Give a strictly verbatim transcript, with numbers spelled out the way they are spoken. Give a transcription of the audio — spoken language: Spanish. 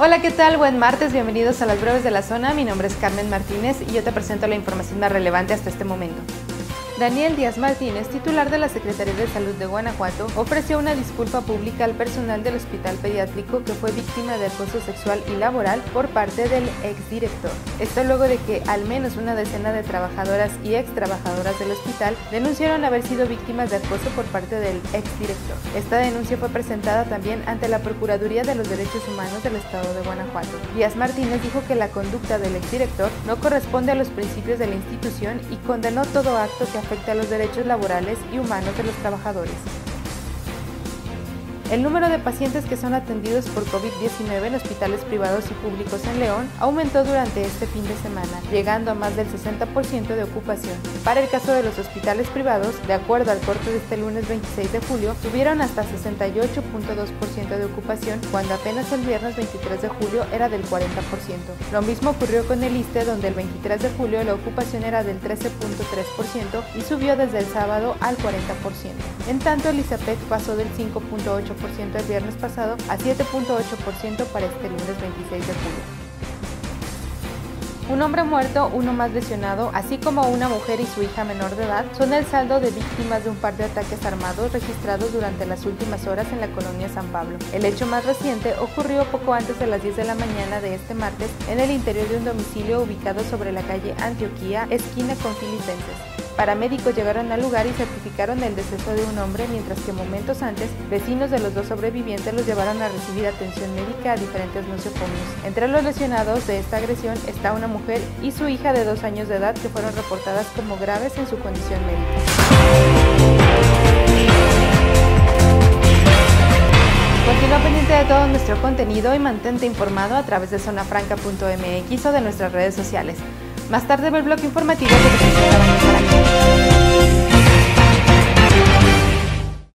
Hola, ¿qué tal? Buen martes, bienvenidos a las breves de la zona. Mi nombre es Carmen Martínez y yo te presento la información más relevante hasta este momento. Daniel Díaz Martínez, titular de la Secretaría de Salud de Guanajuato, ofreció una disculpa pública al personal del hospital pediátrico que fue víctima de acoso sexual y laboral por parte del exdirector. Esto luego de que al menos una decena de trabajadoras y ex trabajadoras del hospital denunciaron haber sido víctimas de acoso por parte del exdirector. Esta denuncia fue presentada también ante la Procuraduría de los Derechos Humanos del Estado de Guanajuato. Díaz Martínez dijo que la conducta del exdirector no corresponde a los principios de la institución y condenó todo acto que afecta a los derechos laborales y humanos de los trabajadores. El número de pacientes que son atendidos por COVID diecinueve en hospitales privados y públicos en León aumentó durante este fin de semana, llegando a más del sesenta por ciento de ocupación. Para el caso de los hospitales privados, de acuerdo al corte de este lunes veintiséis de julio, tuvieron hasta sesenta y ocho punto dos por ciento de ocupación, cuando apenas el viernes veintitrés de julio era del cuarenta por ciento. Lo mismo ocurrió con el ISSSTE, donde el veintitrés de julio la ocupación era del trece punto tres por ciento y subió desde el sábado al cuarenta por ciento. En tanto, el ISAPEC pasó del cinco punto ocho por ciento el viernes pasado a siete punto ocho por ciento para este lunes veintiséis de julio. Un hombre muerto, uno más lesionado, así como una mujer y su hija menor de edad, son el saldo de víctimas de un par de ataques armados registrados durante las últimas horas en la colonia San Pablo. El hecho más reciente ocurrió poco antes de las diez de la mañana de este martes en el interior de un domicilio ubicado sobre la calle Antioquía, esquina con Filipenses. Paramédicos llegaron al lugar y certificaron el deceso de un hombre, mientras que momentos antes, vecinos de los dos sobrevivientes los llevaron a recibir atención médica a diferentes nosocomios. Entre los lesionados de esta agresión está una mujer y su hija de dos años de edad, que fueron reportadas como graves en su condición médica. Continúa pendiente de todo nuestro contenido y mantente informado a través de zona franca punto m x o de nuestras redes sociales. Más tarde ve el bloque informativo que te presenta Daniel Martínez.